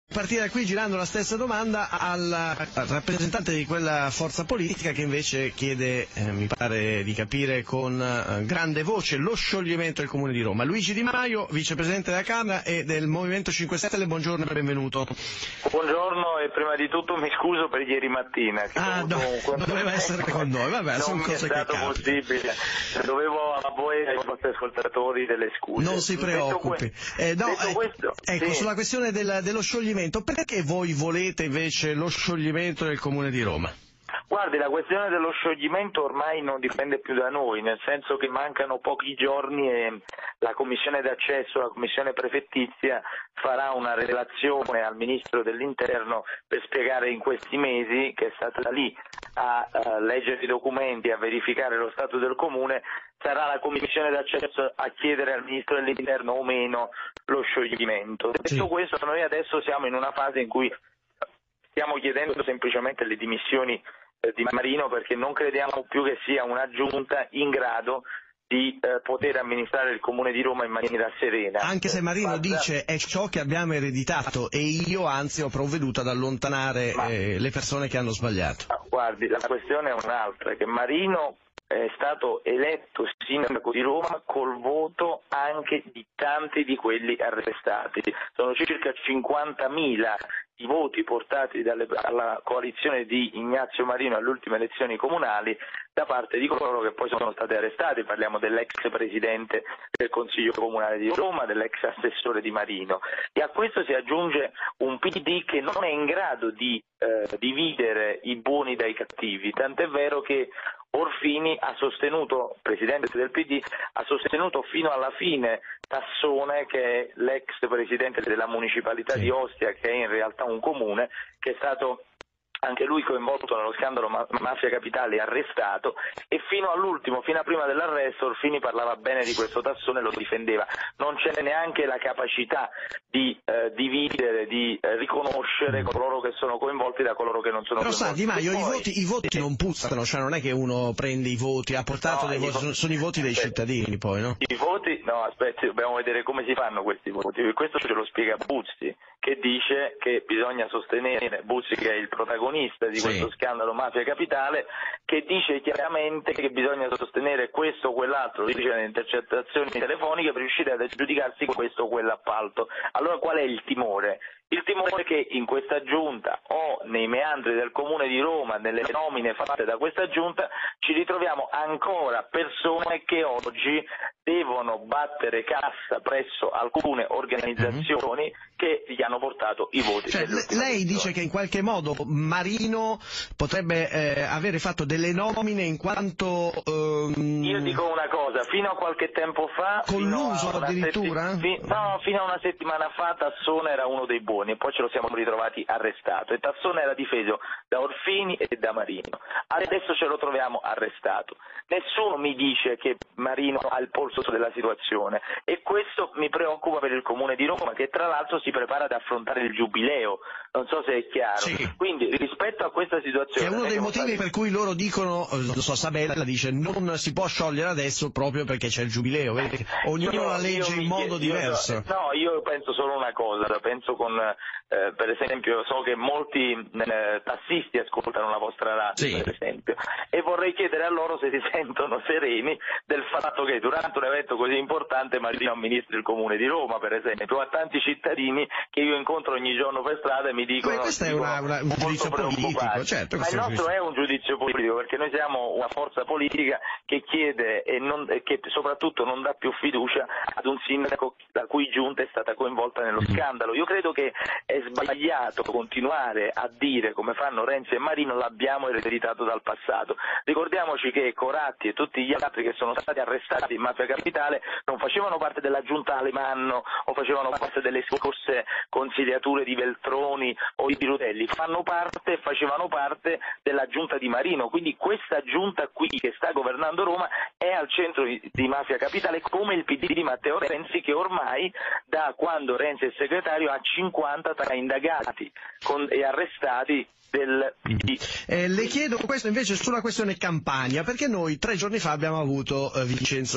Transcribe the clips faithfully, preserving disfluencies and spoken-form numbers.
Partire da qui girando la stessa domanda al, al rappresentante di quella forza politica che invece chiede, eh, mi pare di capire con eh, grande voce, lo scioglimento del Comune di Roma. Luigi Di Maio, vicepresidente della Camera e del Movimento cinque Stelle, buongiorno e benvenuto. Buongiorno e prima di tutto mi scuso per ieri mattina. Che ah, no, comunque... doveva essere con noi, vabbè, non sono mi cose è stato che possibile. Dovevo a voi e ai vostri ascoltatori delle scuse. Non si preoccupi. Eh, no, eh, questo, ecco, sì. Sulla questione del, dello scioglimento, perché voi volete invece lo scioglimento del Comune di Roma? Guardi, la questione dello scioglimento ormai non dipende più da noi, nel senso che mancano pochi giorni e la commissione d'accesso, la commissione prefettizia farà una relazione al Ministro dell'Interno per spiegare in questi mesi, che è stata lì a, a leggere i documenti, a verificare lo stato del Comune, sarà la commissione d'accesso a chiedere al Ministro dell'Interno o meno lo scioglimento. Detto Sì. questo, noi adesso siamo in una fase in cui stiamo chiedendo semplicemente le dimissioni di Marino, perché non crediamo più che sia una giunta in grado di eh, poter amministrare il Comune di Roma in maniera serena. Anche se Marino Basta... dice è ciò che abbiamo ereditato e io anzi ho provveduto ad allontanare Ma... eh, le persone che hanno sbagliato. Ma, guardi, la questione è un'altra, che Marino è stato eletto sindaco di Roma col voto anche di tanti di quelli arrestati. Sono circa cinquantamila i voti portati dalle, dalla coalizione di Ignazio Marino alle ultime elezioni comunali da parte di coloro che poi sono stati arrestati. Parliamo dell'ex presidente del Consiglio Comunale di Roma, dell'ex assessore di Marino, e a questo si aggiunge un P D che non è in grado di eh, dividere i buoni dai cattivi, tant'è vero che Orfini ha sostenuto, presidente del P D, ha sostenuto fino alla fine Tassone, che è l'ex presidente della municipalità sì. di Ostia, che è in realtà un comune, che è stato anche lui coinvolto nello scandalo Mafia Capitale e arrestato, e fino all'ultimo, fino a prima dell'arresto, Orfini parlava bene di questo Tassone e lo difendeva. Non c'è neanche la capacità di eh, dividere, di eh, riconoscere coloro che sono coinvolti da coloro che non sono Però coinvolti. sa, Di Maio, poi... i voti, i voti non puzzano, cioè non è che uno prende i voti, ha portato no, dei voti, voti... sono i voti dei Aspetta. cittadini poi, no? I voti, no aspetti, dobbiamo vedere come si fanno questi voti, questo ce lo spiega Buzzi, che dice che bisogna sostenere, Buzzi che è il protagonista di Sì. questo scandalo Mafia Capitale, che dice chiaramente che bisogna sostenere questo o quell'altro, dice le intercettazioni telefoniche per riuscire ad aggiudicarsi questo o quell'appalto. Allora qual è il timore? Il timore è che in questa giunta o nei meandri del Comune di Roma, nelle nomine fatte da questa giunta, ci ritroviamo ancora persone che oggi devono battere cassa presso alcune organizzazioni mm-hmm. che gli hanno portato i voti. Cioè, lei dice che in qualche modo Marino potrebbe eh, avere fatto delle nomine in quanto... Ehm... Io dico una cosa, fino a qualche tempo fa... Con l'uso addirittura? Setti... No, fino a una settimana fa Tassone era uno dei buoni e poi ce lo siamo ritrovati arrestato, e Tassone era difeso da Orfini e da Marino. Adesso ce lo troviamo arrestato. Nessuno mi dice che Marino ha il polso della situazione, e questo mi preoccupa per il Comune di Roma, che tra l'altro si prepara ad affrontare il Giubileo, non so se è chiaro. Sì. Quindi rispetto a questa situazione... È uno dei motivi stati... per cui loro dicono, non so, Sabella dice non si può sciogliere adesso proprio perché c'è il Giubileo, vedi? Ognuno io, la legge in modo io, diverso. No, io penso solo una cosa, penso con, eh, per esempio, so che molti eh, tassisti ascoltano la vostra radio, sì. per esempio, e vorrei chiedere a loro se si sentono sereni del fatto che durante un evento così importante Marino amministri il Comune di Roma, per esempio, a tanti cittadini che io incontro ogni giorno per strada e mi dicono... Ma questo è una, una, un giudizio politico, certo. Ma il nostro è un giudizio politico, perché noi siamo una forza politica che chiede e, non, e che soprattutto non dà più fiducia ad un sindaco la cui giunta è stata coinvolta nello scandalo. Io credo che è sbagliato continuare a dire, come fanno Renzi e Marino, l'abbiamo ereditato dal passato. Ricordiamoci che Coratti e tutti gli altri che sono stati arrestati in Mafia Capitale non facevano parte della giunta Alemanno o facevano parte delle scorse consigliature di Veltroni o di Rutelli, fanno parte e facevano parte della giunta di Marino, quindi questa giunta qui che sta governando Roma è al centro di, di Mafia Capitale, come il P D di Matteo Renzi, che ormai da quando Renzi è segretario ha cinquanta tra indagati con, e arrestati del P D. Eh, le chiedo questo invece sulla questione Campania, perché noi tre giorni fa abbiamo avuto eh, Vincenzo De Luca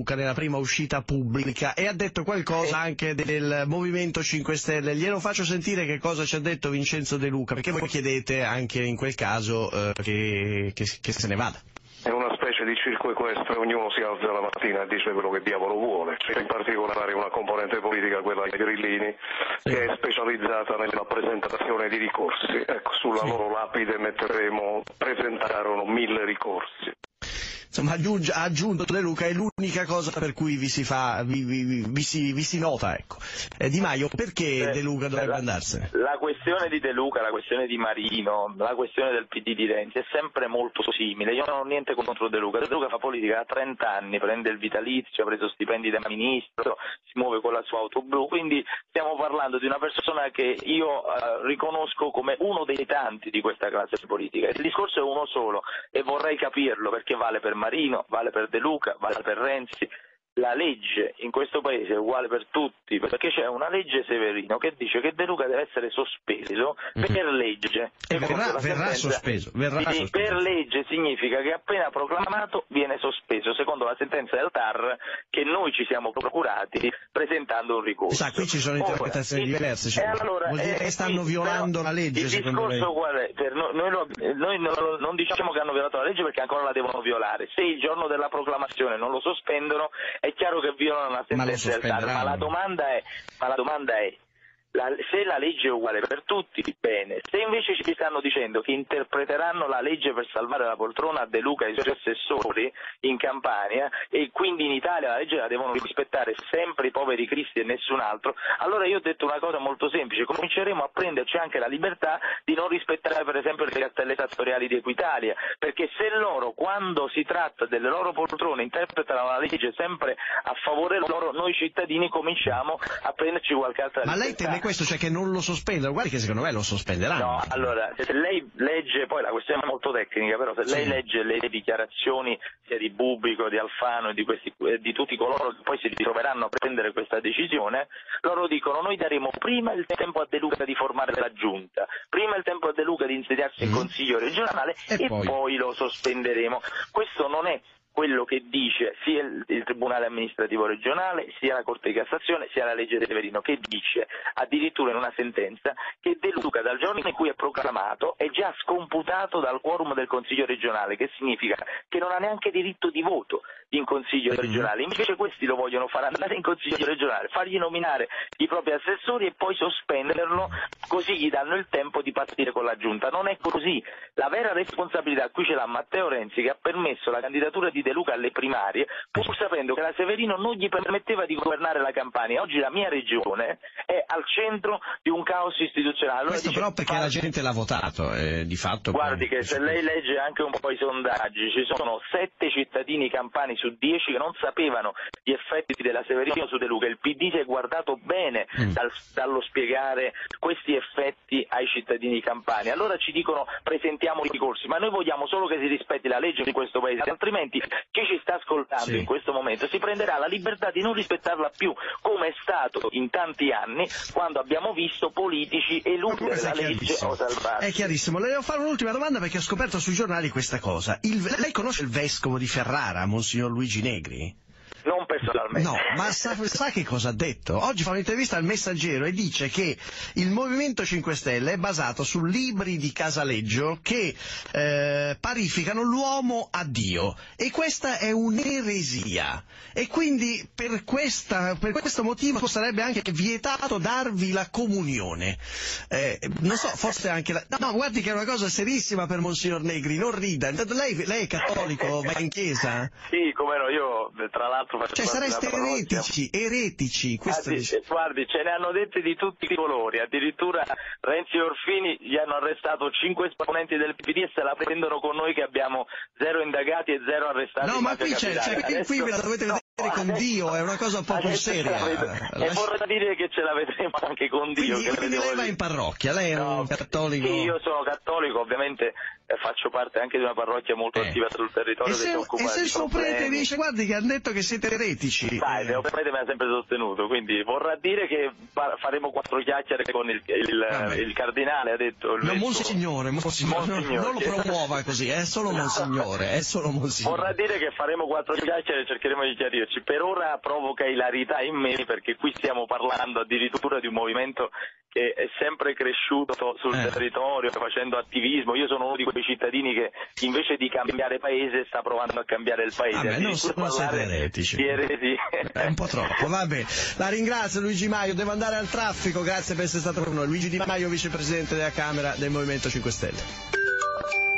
Luca nella prima uscita pubblica e ha detto qualcosa anche del Movimento cinque Stelle. Glielo faccio sentire che cosa ci ha detto Vincenzo De Luca, perché voi chiedete anche in quel caso eh, che, che, che se ne vada. È una specie di circo equestre, ognuno si alza la mattina e dice quello che diavolo vuole. C'è in particolare una componente politica, quella dei Grillini, sì, che è specializzata nella presentazione di ricorsi. Ecco, sulla sì. loro lapide metteremo presentarono mille ricorsi. Insomma, aggiunge, ha aggiunto De Luca, è l'unica cosa per cui vi si fa, vi, vi, vi, si, vi si nota, ecco. Eh, Di Maio, perché eh, De Luca dovrebbe la, andarsene? La questione di De Luca, la questione di Marino, la questione del P D di Renzi è sempre molto simile. Io non ho niente contro De Luca. De Luca fa politica da trenta anni, prende il vitalizio, ha preso stipendi da ministro, si muove con la sua auto blu, quindi stiamo parlando di una persona che io eh, riconosco come uno dei tanti di questa classe politica. Il discorso è uno solo e vorrei capirlo, perché vale per Marino, vale per De Luca, vale per Renzi. La legge in questo paese è uguale per tutti, perché c'è una legge Severino che dice che De Luca deve essere sospeso mm-hmm. per legge. E verrà, verrà sospeso. Verrà sì, sospeso. Per legge significa che appena proclamato viene sospeso, secondo la sentenza del T A R che noi ci siamo procurati presentando un ricorso. Sa, qui ci sono interpretazioni Ora, diverse, cioè, allora, vuol dire eh, che stanno sì, violando però, la legge, il secondo lei? discorso qual è? Per noi, noi, lo, noi non, non diciamo che hanno violato la legge perché ancora la devono violare. Se il giorno della proclamazione non lo sospendono, è chiaro che violano una sentenza del T A R, ma la domanda è, ma la domanda è la, se la legge è uguale per tutti, bene. Se invece ci stanno dicendo che interpreteranno la legge per salvare la poltrona a De Luca e ai suoi assessori in Campania e quindi in Italia la legge la devono rispettare sempre i poveri cristi e nessun altro, allora io ho detto una cosa molto semplice: cominceremo a prenderci anche la libertà di non rispettare per esempio le cartelle esattoriali di Equitalia, perché se loro, quando si tratta delle loro poltrone, interpretano la legge sempre a favore loro, noi cittadini cominciamo a prenderci qualche altra Ma libertà. lei teme questo, cioè che non lo sospendono? Guardi che secondo me lo sospenderanno. No, allora, se lei legge, poi la questione è molto tecnica, però se sì. lei legge le dichiarazioni sia di Bubbico, di Alfano e di, questi, di tutti coloro che poi si ritroveranno a prendere questa decisione, loro dicono: noi daremo prima il tempo a De Luca di formare la giunta, prima il tempo a De Luca di insediarsi in mm. consiglio regionale e, e poi... poi lo sospenderemo. Questo non è quello che dice sia il, il Tribunale amministrativo regionale, sia la Corte di Cassazione, sia la legge Severino, che dice addirittura in una sentenza che De Luca dal giorno in cui è proclamato è già scomputato dal quorum del Consiglio regionale, che significa che non ha neanche diritto di voto in Consiglio regionale. Invece questi lo vogliono far andare in Consiglio regionale, fargli nominare i propri assessori e poi sospenderlo, così gli danno il tempo di partire con la giunta. Non è così. La vera responsabilità qui ce l'ha Matteo Renzi, che ha permesso la candidatura di De Luca alle primarie, pur sapendo che la Severino non gli permetteva di governare la Campania. Oggi la mia regione è al centro di un caos istituzionale. Allora Questo dice, però perché fa... la gente l'ha votato, eh, di fatto. Guardi poi... che se lei legge anche un po' i sondaggi, ci sono sette cittadini campani su dieci che non sapevano gli effetti della Severino su De Luca. Il P D si è guardato bene mm. dal, dallo spiegare questi effetti ai cittadini campani. Allora ci dicono: presentiamo i ricorsi, ma noi vogliamo solo che si rispetti la legge di questo paese, altrimenti chi ci sta ascoltando sì. in questo momento si prenderà la libertà di non rispettarla più, come è stato in tanti anni quando abbiamo visto politici eludere la legge o salvarsi. È chiarissimo. Le devo fare un'ultima domanda, perché ho scoperto sui giornali questa cosa. Il, lei conosce il vescovo di Ferrara, Monsignor Luigi Negri? Non personalmente. No, ma sa, sa che cosa ha detto? Oggi fa un'intervista al Messaggero e dice che il Movimento cinque Stelle è basato su libri di Casaleggio che eh, parificano l'uomo a Dio, e questa è un'eresia, e quindi per, questa, per questo motivo sarebbe anche vietato darvi la comunione. Eh, non so, forse anche la... No, guardi che è una cosa serissima per Monsignor Negri, non rida. Lei, lei è cattolico, va in chiesa? Sì, come no, io tra l'altro Cioè sareste eretici, eretici, questo Addi, dice. Guardi, ce ne hanno dette di tutti i colori, addirittura Renzi e Orfini gli hanno arrestato cinque esponenti del P D e se la prendono con noi che abbiamo zero indagati e zero arrestati. No, ma qui, c'è, c'è, qui, qui ve la dovete vedere no, con adesso, Dio, è una cosa un po' più seria. E vorrei dire che ce la vedremo anche con Dio. Quindi, che quindi lei va in parrocchia, lei è no, un cattolico? Sì, io sono cattolico, ovviamente faccio parte anche di una parrocchia molto eh. attiva sul territorio e se, che si occupa e se di il suo problemi. prete dice guardi che hanno detto che siete eretici? Dai, il mio prete mi ha sempre sostenuto, quindi vorrà dire che faremo quattro chiacchiere con il, il, il cardinale, ha detto il no, vescovo. Monsignore, Monsignore, Monsignore, non lo promuova così, è solo Monsignore, è solo Monsignore. Vorrà dire che faremo quattro chiacchiere e cercheremo di chiarirci. Per ora provoca ilarità in me, perché qui stiamo parlando addirittura di un movimento che è sempre cresciuto sul eh. territorio, facendo attivismo. Io sono uno di quei cittadini che invece di cambiare paese sta provando a cambiare il paese. Vabbè, non, non siete eretici. Di eresi. È un po' troppo, vabbè. La ringrazio Luigi Maio, devo andare al traffico, grazie per essere stato con noi. Luigi Di Maio, vicepresidente della Camera del Movimento cinque Stelle.